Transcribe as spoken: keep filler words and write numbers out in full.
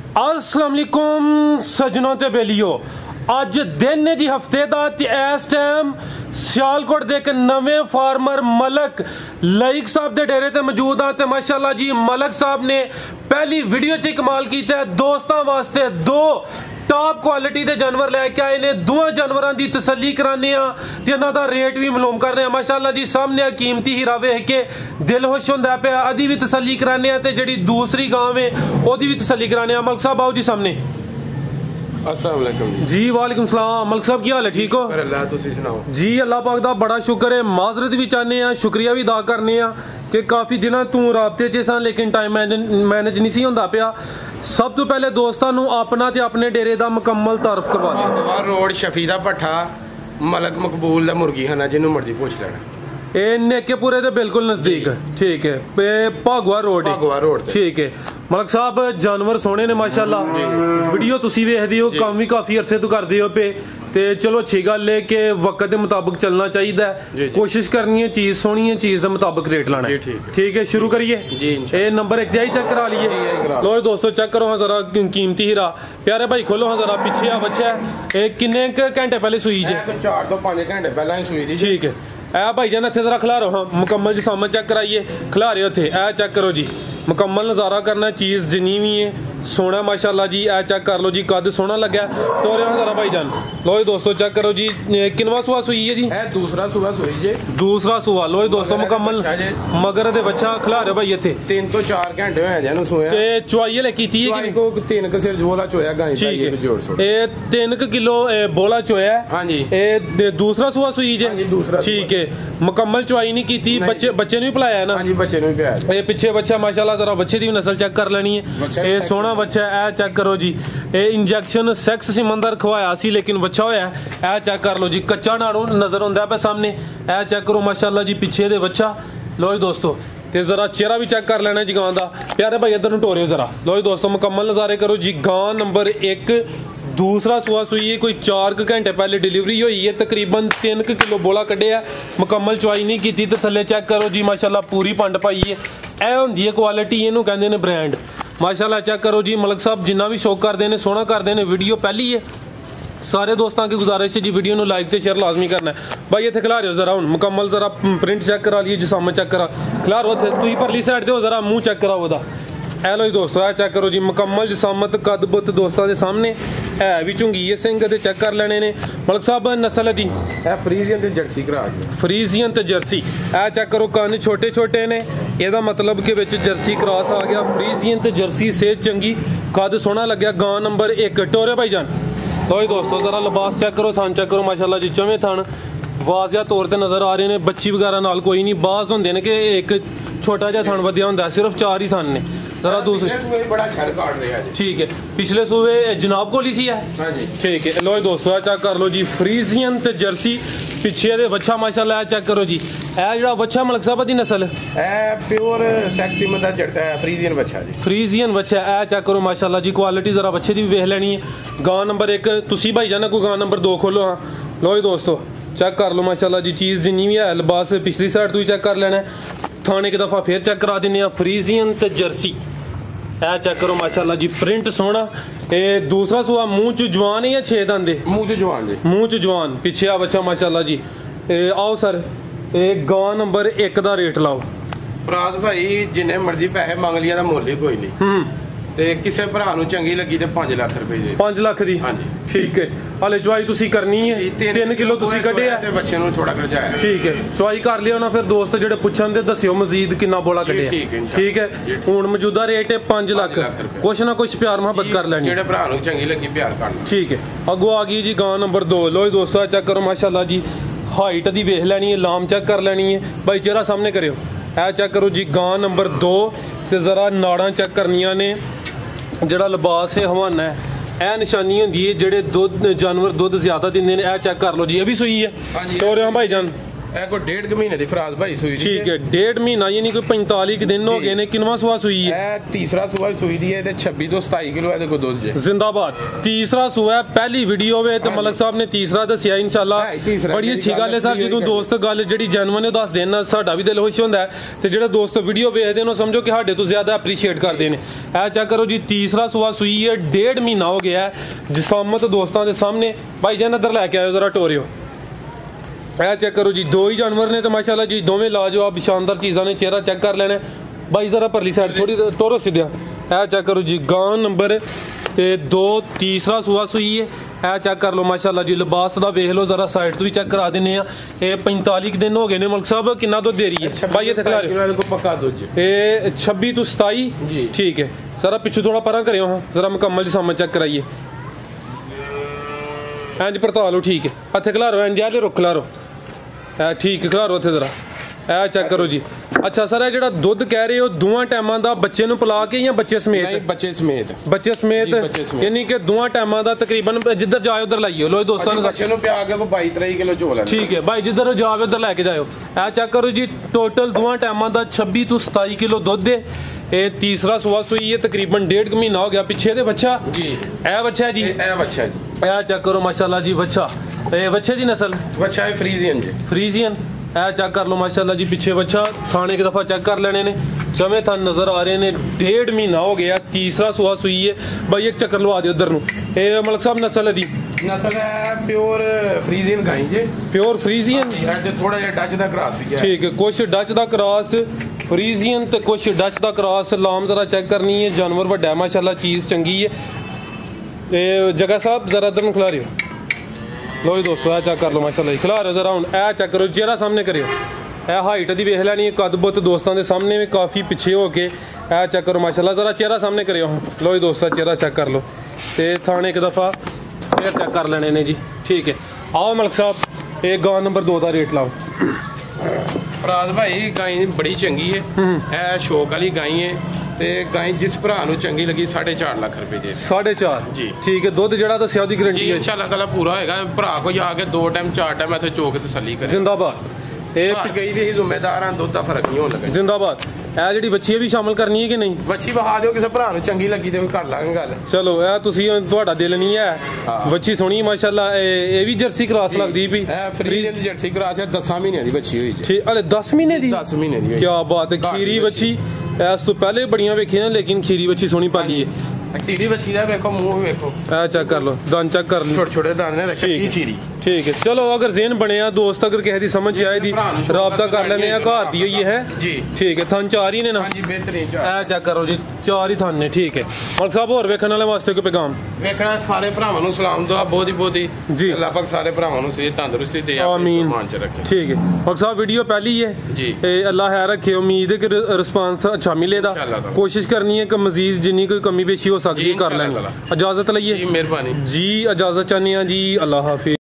अस्सलाम वालेकुम सजनों ते बेलियो, अज दिन है जी हफ्ते का इस टाइम सियालकोट दे एक नवे फार्मर मलक लाइक साहब के डेरे ते मौजूद हाँ। माशाल्लाह जी मलक साहब ने पहली वीडियो च कमाल किया है, दोस्तों वास्ते दो टॉप क्वालिटी के जानवर लैके आए ने। दोवें जानवरों की तसल्ली कराने ते इन्हां दा रेट भी मालूम करने। माशाल्लाह जी सामने कीमती हीरा वेख के दिल खुश होंदा पे, अदी भी तसल्ली कराने ते जिहड़ी दूसरी गांव है ओदी भी तसल्ली कराने। मलक साहब आओ जी सामने। अस्सलाम वालेकुम जी वालेकुम सलाम। मलक साहब की हाल है? ठीक हो अल्लाह, तुसी सुनाओ जी। अल्लाह पाक दा बड़ा शुक्र है। माजरत भी चाहने हैं, शुक्रिया भी अदा करने कि काफ़ी दिनों तू राबते च सा लेकिन टाइम मैनेज नहीं सी होंदा पिया। सब तो पहले दोस्तों नू अपना ते अपने डेरे दा मुकम्मल तारफ करवा दो। रोड शफी दा भट्ठा मलक मकबूल दा मुर्गी खाना, जिन्हों मर्जी पूछ लेना। ए नेकेपुरे दे बिल्कुल नजदीक ठीक है, भागवा रोड भागवा रोड ठीक है। मलक साहब जानवर सोने ने माशाल्लाह, वीडियो तुसी वेखदे हो, काम भी काफी अरसे तो करदे हो पे ते चलो अच्छी गल है कि वक्त के मुताबिक चलना चाहिए। कोशिश करनी है चीज सोनी है, चीज के मुताबिक रेट लाना है। ठीक है, शुरू करिए जी। ए नंबर एक चेक करा लिए। लो दोस्तों चेक करो हाँ जरा कीमती हीरा। प्यारे भाई खोलो हाँ जरा, पीछे आ बच्चा किन्ने घंटे पहले सुई जे? चार तो पांच घंटे पहले ही सुई थी। ठीक है, ए भाई जान इतने जरा खिलारो हाँ, मुकम्मल जी सामने चेक कराइए। खिलारे उथे ए चेक करो जी, मुकम्मल नज़ारा करना, चीज़ जिनी भी है सोना माशाल्लाह जी। ए चेक कर लो जी, कद सोना लगा टोरे जरा भाई जान। लो जी दोस्तों चेक करो जी, किनवा सुहा सुई है जी? ए दूसरा सुहा सुई जी, दूसरा सुहा। लो जी दोस्तों मुकम्मल मगर दे बच्चा खिलारे भाई इतने तीन तो चार घंटे होए जान सोया ते चुआई हले कीती है कि को तीन क सिर बोला चोया गाय दा ये जोड़ छोड़ ए तीन क किलो बोला चोया। हां जी, ए दूसरा सुहा सुई जी। दूसरा ठीक है, मुकम्मल चुआई नहीं कीती, बच्चे बच्चे ने भी पिलाया ना? हां जी, बच्चे ने भी पिलाया। ए पीछे बच्चा माशाल्लाह जरा बच्चे दी नस्ल चेक कर लेनी है। ए सोना बच्चा ए चेक करो जी, ए इंजेक्शन सेक्स सिमंदर खवाया सी लेकिन बच्चा होया है। ए चेक कर लो जी, कच्चा नाड़ू नजर आंदा पे सामने। ए चेक करो माशाल्लाह जी पीछे दे बच्चा। लो जी दोस्तों ते जरा चेहरा भी चेक कर लेना जी गां दा। प्यारे भाई इधर नु टोरियो जरा। लो जी दोस्तों मुकम्मल नजारे करो जी। गां नंबर एक, दूसरा सुहा सुई है, कोई चार घंटे पहले डिलीवरी हुई है, तकरीबन तीन किलो बोला कढ़िया, मुकम्मल चुआई नहीं की। तो थले चेक करो जी माशाल्लाह पूरी पंड पाई है। ए होंदी है क्वालिटी, इनू कहंदे ने ब्रांड माशाल्लाह। चेक करो जी मलक साहब जिन्ना भी शौक करते हैं सोना करते हैं। वीडियो पहली है, सारे दोस्तों की गुजारिश है जी वीडियो को लाइक तो शेयर लाजमी करना है। भाई इतने खिला रहे हो जरा हूँ मुकम्मल जरा प्रिंट चेक करा लिए जी, सामने चेक करा खिला रहे हो तुम परली साइड दे हो जरा मुँह चेक कराओ वह। ए लो जी दोस्तों ए चेक करो जी, मुकम्मल जिसामत कद बुत दोस्तों के सामने है भी झुंगी है सिंह ते चेक कर लेने ने। मलक साहब नस्ल दी फ्रीजियन ते जर्सी करा फ्रीजियन ते जर्सी। ए चेक करो कान छोटे छोटे ने, यदा मतलब कि विच जर्सी क्रॉस आ गया। फ्रीजियन ते जर्सी सेहत चंगी, कद सोना लग्या। गां नंबर एक टोरे भाई जान। लो जी दोस्तों जरा लिबास चेक करो, थान चेक करो माशाल्लाह जी, चौवें थान वाजिया तौर पर नज़र आ रहे हैं। बच्ची वगैरह नाल कोई नहीं, बाज होंगे ने कि एक छोटा जिहा थान वधिया होंदा, सिर्फ चार ही थान ने। जरा दूसरे बड़ा छल काट रहा है ठीक है, पिछले सूबे जनाब को सी है। हाँ जी ठीक है। लो दोस्तों चेक कर लो जी, फ्रीजियन ते जर्सी पिछे दे बच्चा माशाल्लाह। चेक करो जी ए जेड़ा बच्चा मलक साहब दी नस्ल ए प्योर सेक्सी मतलब जड़ता है फ्रीजियन बच्चा जी, फ्रीजियन बच्चा। ए चेक करो माशाल्लाह जी, क्वालिटी जरा बच्चे दी भी वेख लेनी है। गां नंबर एक तुसी भाई जाना, कोई गां नंबर दो खोलो हाँ। लो जी दोस्तों चेक कर लो माशाल्लाह जी, चीज़ जिन्नी भी है लिबास पिछली साइड तो ही चेक कर लेना है। थाने एक दफ़ा फिर चेक करा देने फ्रीजियन ते जर्सी। ए चेक करो माशाल्लाह जी, प्रिंट सोना। ए दूसरा सुहा मुंह च जवान है या छे दंद? मुंह च जवान जी, मुंह च जवान। पीछे आ बच्चा माशाल्लाह जी। ए आओ सर ए गां नंबर एक दा रेट लाओ। फराज भाई जिन्ने मर्जी पैसे मंग लिया मुल ही कोई नहीं। हम्म ते किसी भरा नूं चंगी लगी तो पांच लाख रुपए दे। पांच लाख दी? हाँ जी ठीक है। हाले चुआई तुसी करनी है, तीन किलो तुसी कढ़िया ते बच्चे नूं थोड़ा करजाया ठीक है। चुआई कर लियो ना, फिर दोस्त जेडे पुछन दे दस्सियो मजीद कितना बोला कढ़िया ठीक है। हुण मौजूदा रेट है पांच लाख, कुछ ना कुछ प्यार मोहब्बत कर लेनी, जेडे भरा नूं चंगी लगी प्यार करना ठीक है। अगो आ गई जी गां नंबर दो। लो दोस्तों चेक करो माशाल्लाह जी, हाइट दी वेख लेनी है, लाम चेक कर लेनी है। भाई चेहरा सामने करियो। ए चेक करो जी गां नंबर दो ते जरा नाड़ां चेक करनियां ने। जड़ा लिबास है हवाना है, ए निशानी होंदी है जेडे दुध जानवर दुध ज्यादा दिंदे ने। ए चेक कर लो जी, ये भी सुई है टोरिया भाई जान। ਇਹ ਕੋਈ ਡੇਢ ਕੁ ਮਹੀਨੇ ਦੀ ਫਰਾਜ਼ ਭਾਈ ਸੂਈ ਦੀ ठीक है डेढ़ महीना यानी कि पैंताली दिन हो गए ने किनवा सुआ सुई है ਇਹ ਤੀਸਰਾ ਸੂਆ ਸੂਈ ਦੀ ਹੈ ਤੇ ਛੱਬੀ ਤੋਂ ਸਤਾਈ ਕਿਲੋ ਇਹਦੇ ਕੋਲ ਦੁੱਧ ਜੇ जिंदाबाद तीसरा सुआ है पहली वीडियो वे तो मलक साहब ने तीसरा दसिया इंशाल्लाह है, तीसरा बड़ी अच्छी ਜਿਹੜੀ गल है सर ਗੱਲ जो दोस्त गल जी जैनवन है दस देना साडा भी दिल खुश होंदा है ते जेड़े दोस्त वीडियो वेखदे ने समझो कि साडे तो ज्यादा एप्रीशिएट करदे ने ए चेक करो जी तीसरा सुआ सुई है डेढ़ महीना हो गया है जिसामत दोस्तों के सामने भाई जान इधर लैके आयो जरा टोरियो ਇਹ ਚੈੱਕ ਕਰੋ ਜੀ ਦੋ ਹੀ ਜਾਨਵਰ ਨੇ ਤੇ ਮਾਸ਼ਾਅੱਲਾ ਜੀ ਦੋਵੇਂ ਲਾਜਵਾਬ ਸ਼ਾਨਦਾਰ ਚੀਜ਼ਾਂ ਨੇ ਚਿਹਰਾ ਚੈੱਕ ਕਰ ਲੈਣਾ ਬਾਈ ਜ਼ਰਾ ਪਰਲੀ ਸਾਈਡ ਥੋੜੀ ਤੋਰੋ ਸਿੱਧਿਆ ਇਹ ਚੈੱਕ ਕਰੋ ਜੀ ਗਾਂ ਨੰਬਰ ਤੇ ਦੋ ਤੀਸਰਾ ਸੂਆ ਸੂਈ ਹੈ ਇਹ ਚੈੱਕ ਕਰ ਲਓ ਮਾਸ਼ਾਅੱਲਾ ਜੀ ਲਿਬਾਸ ਦਾ ਵੇਖ ਲਓ ਜ਼ਰਾ ਸਾਈਡ ਤੋਂ ਵੀ ਚੈੱਕ ਕਰਾ ਦਿੰਨੇ ਆ ਇਹ पैंतालीस ਦਿਨ ਹੋ ਗਏ ਨੇ ਮਲਕ ਸਾਹਿਬ ਕਿੰਨਾ ਦੁੱਧ ਦੇ ਰਹੀ ਹੈ ਬਾਈ ਇੱਥੇ ਖਿਲਾ ਰਹੇ ਇਹਦੇ ਕੋਲ ਪੱਕਾ ਦੁੱਧ ਜੇ ਇਹ छब्बीस ਤੋਂ सताई ਜੀ ਠੀਕ ਹੈ ਜ਼ਰਾ ਪਿੱਛੋਂ ਥੋੜਾ ਪਰਾਂ ਕਰਿਓ ਹਾਂ ਜ਼ਰਾ ਮੁਕੰਮਲ ਜੀ ਸਾਹਮਣੇ ਚੈੱਕ ਕਰਾਈਏ ਇੰਜ ਪਰਤਾ ਲਓ ਠੀਕ ਹੈ ਇੱਥੇ ਖਿਲਾ ਰੋ ਇੰਜ ਆਲੇ ਰੁਕ ਖਿਲਾ ਰੋ ਠੀਕ ਖਿਲਾਰੋ ਉੱਥੇ ਜ਼ਰਾ ਇਹ ਚੈੱਕ ਕਰੋ ਜੀ ਅੱਛਾ ਸਰ ਇਹ ਜਿਹੜਾ ਦੁੱਧ ਕਹਿ ਰਹੇ ਹੋ ਦੋਵਾਂ ਟਾਈਮਾਂ ਦਾ ਬੱਚੇ ਨੂੰ ਪਿਲਾ ਕੇ ਜਾਂ ਬੱਚੇ ਸਮੇਤ ਨਹੀਂ ਬੱਚੇ ਸਮੇਤ ਬੱਚੇ ਸਮੇਤ ਯਾਨੀ ਕਿ ਦੋਵਾਂ ਟਾਈਮਾਂ ਦਾ ਤਕਰੀਬਨ ਜਿੱਧਰ ਜਾਏ ਉਧਰ ਲਾਈਓ ਲੋ ਦੋਸਤਾਂ ਨੂੰ ਬੱਚੇ ਨੂੰ ਪਿਆ ਕੇ ਬਾਈ ਤੇਈ ਕਿਲੋ ਝੋਲ ਲੈਣਾ ਠੀਕ ਹੈ ਭਾਈ ਜਿੱਧਰ ਜਾਵੇ ਉਧਰ ਲੈ ਕੇ ਜਾਇਓ ਇਹ ਚੈੱਕ ਕਰੋ ਜੀ ਟੋਟਲ ਦੋਵਾਂ ਟਾਈਮਾਂ ਦਾ छब्बीस ਤੋਂ सताई ਕਿਲੋ ਦੁੱਧ ਹੈ ਇਹ ਤੀਸਰਾ ਸੂਆ ਸੂਈ ਹੈ ਤਕਰੀਬਨ ਡੇਢ ਕੁ ਮਹੀਨਾ ਹੋ ਗਿਆ ਪਿੱਛੇ ਦੇ ਬੱਚਾ ਜੀ ਇਹ ਬੱਚਾ ਜੀ ਇਹ ਬੱਚਾ ਜੀ ਇਹ ਚੈੱਕ ਕਰੋ ਮਾਸ਼ਾਅੱਲਾ ਜੀ ਬੱਚਾ ਇਹ ਬੱਚੇ ਦੀ ਨਸਲ ਬੱਚਾ ਹੈ ਫਰੀਜ਼ੀਅਨ ਜੀ ਫਰੀਜ਼ੀਅਨ ਇਹ ਚੈੱਕ ਕਰ ਲਓ ਮਾਸ਼ਾਅੱਲਾ ਜੀ ਪਿੱਛੇ ਬੱਚਾ ਖਾਣੇ ਇੱਕ ਦਫਾ ਚੈੱਕ ਕਰ ਲੈਣੇ ਨੇ ਜਮੇ ਥਨ ਨਜ਼ਰ ਆ ਰਹੇ ਨੇ ਡੇਢ ਮਹੀਨਾ ਹੋ ਗਿਆ ਤੀਸਰਾ ਸੂਆ ਸੂਈ ਹੈ ਬਾਈ ਇੱਕ ਚੱਕਰ ਲਵਾ ਦਿਓ ਉਧਰ ਨੂੰ ਇਹ ਮਲਕ ਸਾਹਿਬ ਨਸਲ ਹੈ ਦੀ ਨਸਲ ਹੈ ਪਿਓਰ ਫਰੀਜ਼ੀਅਨ ਗਾਈ ਜੇ ਪਿਓਰ ਫਰੀਜ਼ੀਅਨ ਯਾਰ ਜੇ ਥੋੜਾ ਜਿਹਾ ਡੱਚ ਦਾ ਕ੍ਰਾਸ ਵੀ ਹੈ ਠੀਕ ਹੈ ਕੁਛ ਡੱਚ ਦਾ ਕ੍ਰਾਸ ਫਰੀਜ਼ੀਅਨ ਤੇ ਕੁਛ ਡੱਚ ਦਾ ਕ੍ਰਾਸ ਲਾਮ ਜ਼ਰਾ ਚੈੱਕ ਕਰਨੀ ਹੈ ਜਾਨਵਰ ਵੱਡਾ ਮਾਸ਼ਾਅੱਲਾ ਚੀਜ਼ ਚੰਗੀ ਹੈ ਇਹ ਜਗਾ ਸਾਹਿਬ ਜ਼ਰਾ ਇਧਰ ਨੂੰ ਖਿਲਾ ਰਿਓ ਲੋ ਜੀ ਦੋਸਤੋ ਇਹ ਚੈੱਕ ਕਰ ਲਓ ਮਾਸ਼ਾਅੱਲਾ ਖਿਲਾ ਰਿਓ ਜ਼ਰਾ ਹੁਣ ਇਹ ਚੈੱਕ ਕਰੋ ਚਿਹਰਾ ਸਾਹਮਣੇ ਕਰਿਓ ਇਹ ਹਾਈਟ ਦੀ ਵੇਖ ਲੈਣੀ ਹੈ ਕੱਦ ਬੁੱਤ ਦੋਸਤਾਂ ਦੇ ਸਾਹਮਣੇ ਵੀ ਕਾਫੀ ਪਿੱਛੇ ਹੋ ਕੇ ਇਹ ਚੈੱਕ ਕਰੋ ਮਾਸ਼ਾਅੱਲਾ ਜ਼ਰਾ ਚਿਹਰਾ ਸਾਹਮਣੇ ਕਰਿਓ ਲੋ ਜੀ ਦੋਸਤੋ ਚਿਹਰਾ ਚੈੱਕ ਕਰ ਲਓ ਤੇ ਥਾਣੇ ਇੱਕ ਦਫਾ ਫੇਰ ਚੈੱਕ ਕਰ ਲੈਣੇ ਨੇ ਜੀ ਠੀਕ ਹੈ ਆਓ ਮਲਕ ਸਾਹਿਬ ਇਹ ਗਾਂ ਨੰਬਰ ਦੋ ਦਾ ਰੇਟ ਲਾਓ ਫਰਾਜ਼ ਭਾਈ ਗਾਈ ਬੜੀ ਚੰਗੀ ਹੈ ਇਹ ਸ਼ੌਕ ਵਾਲੀ ਗਾਈ ਹੈ ਤੇ ਗਾਈ ਜਿਸ ਭਰਾ ਨੂੰ ਚੰਗੀ ਲੱਗੀ ਸਾਢੇ ਚਾਰ ਲੱਖ ਰੁਪਏ ਦੇ ਸਾਢੇ ਚਾਰ ਜੀ ਠੀਕ ਹੈ ਦੁੱਧ ਜਿਹੜਾ ਦੱਸਿਆ ਉਹਦੀ ਜੀ ਗਾਰੰਟੀ ਹੈ ਇਨਸ਼ਾਅੱਲਾ ਤਾਲਾ ਪੂਰਾ ਹੋਏਗਾ ਭਰਾ ਕੋਈ ਆ ਕੇ ਦੋ ਟਾਈਮ ਚਾਰ ਟਾਈਮ ਇੱਥੇ ਚੋਕ ਤਸੱਲੀ ਕਰੇ ਜ਼ਿੰਦਾਬਾਦ ਇਹ ਘਰ ਗਈ ਦੀ ਹੀ ਜ਼ਿੰਮੇਦਾਰ ਹਾਂ ਦੁੱਧ ਦਾ ਫਰਕ ਨਹੀਂ ਹੋਣ ਲੱਗਾ ਜ਼ਿੰਦਾਬਾਦ ਇਹ ਜਿਹੜੀ ਬੱਚੀ ਹੈ ਵੀ ਸ਼ਾਮਲ ਕਰਨੀ ਹੈ ਕਿ ਨਹੀਂ ਬੱਚੀ ਵਹਾ ਦਿਓ ਕਿਸੇ ਭਰਾ ਨੂੰ ਚੰਗੀ ਲੱਗੀ ਤੇ ਵੀ ਕਰ ਲਾਂਗੇ ਗੱਲ ਚਲੋ ਇਹ ਤੁਸੀਂ ਤੁਹਾਡਾ ਦਿਲ ਨਹੀਂ ਹੈ ਬੱਚੀ ਸੋਹਣੀ ਮਾਸ਼ਾਅੱਲਾ ਇਹ ਇਹ ਵੀ ਜਰਸੀ ਕ੍ਰਾਸ ਲੱਗਦੀ ਵੀ ਇਹ ਫਰੀਜ਼ੀਅਨ ਦੀ ਜਰਸੀ ਕ੍ਰਾਸ ਹੈ ਦਸ ਮਹੀਨਿਆਂ ਦੀ ਬੱਚੀ ਹੋਈ ਜੀ ਠੀਕ ਅਲੇ ਦਸ ਮਹੀਨੇ ਦੀ ਦਸ ਮਹੀਨੇ ਦੀ ਹੋਈ ਕੀ ਬਾਤ ਹੈ ਖੀਰੀ ਬੱਚੀ ਇਸ ਤੋਂ ਪਹਿਲੇ ਬੜੀਆਂ ਵੇਖੀਆਂ ਲੇਕਿਨ ਖੀਰੀ ਬੱਚੀ ਸੋਹਣੀ ਪਾਲੀ ਹੈ ਖੀਰੀ ਬੱਚੀ ਦਾ ਵੇਖੋ ਮੂੰਹ ਵੇਖੋ ਇਹ ਚੈੱਕ ਕਰ ਲਓ ਦੰਦ ਚੈੱਕ ਕਰ ਲਈ ਛੋਟੇ ਛੋਟੇ ਦਾਣੇ ਰੱਖੀ ਖੀਰੀ ਠੀਕ ਹੈ ਚਲੋ ਅਗਰ ਜ਼ੇਨ ਬਣਿਆ ਦੋਸਤ ਅਗਰ ਕਿਸੇ ਦੀ ਸਮਝ ਆਏ ਦੀ ਰਾਬਤਾ ਕਰ ਲੈਂਦੇ ਆ ਘਰ ਦੀ ਹੋਈ ਹੈ ਜੀ ਠੀਕ ਹੈ ਥਨ ਚਾਰ ਹੀ ਨੇ ਨਾ ਹਾਂਜੀ ਬਿਹਤਰੀਨ ਇਹ ਚੈੱਕ ਕਰੋ ਜੀ ਚਾਰ ਹੀ ਥਨ ਨੇ ਠੀਕ ਹੈ ਮਲਕ ਸਾਹਿਬ ਹੋਰ ਵੇਖਣ ਵਾਲੇ ਵਾਸਤੇ ਕੋਈ ਪੈਗਾਮ ਵੇਖਣਾ ਸਾਰੇ ਭਰਾਵਾਂ ਨੂੰ ਸਲਾਮ ਦੁਆ ਬਹੁਤੀ ਬਹੁਤੀ ਜੀ ਅੱਲਾਹ ਪਾਕ ਸਾਰੇ ਭਰਾਵਾਂ ਨੂੰ ਸਿਹਤ ਤੰਦਰੁਸਤੀ ਦੇ ਆਮੀਨ ਮਾਨ ਚ ਰੱਖੇ ਠੀਕ ਹੈ ਮਲਕ ਸਾਹਿਬ ਵੀਡੀਓ ਪਹਿਲੀ ਹੈ ਜੀ ਇਹ ਅੱਲਾਹ ਹੈ ਰੱਖੇ ਉਮੀਦ ਹੈ ਕਿ ਰਿਸਪਾਂਸ ਅੱਛਾ ਮਿਲੇਗਾ ਕੋਸ਼ਿਸ਼ ਕਰਨੀ ਹੈ ਕਿ ਮਜ਼ੀਦ ਜਿੰਨੀ ਕੋਈ ਕਮੀ ਪੇਸ਼ੀ ਹੋ ਸਕਦੀ ਹੈ ਕਰ ਲੈਣੀ ਇਜਾਜ਼ਤ ਲਈਏ ਜੀ ਮਿਹਰਬਾਨੀ ਜੀ ਇਜਾਜ਼ਤ ਚਾਹੁੰਦੇ ਹਾਂ ਜੀ ਅੱਲਾਹ ਹਾਫਿਜ਼।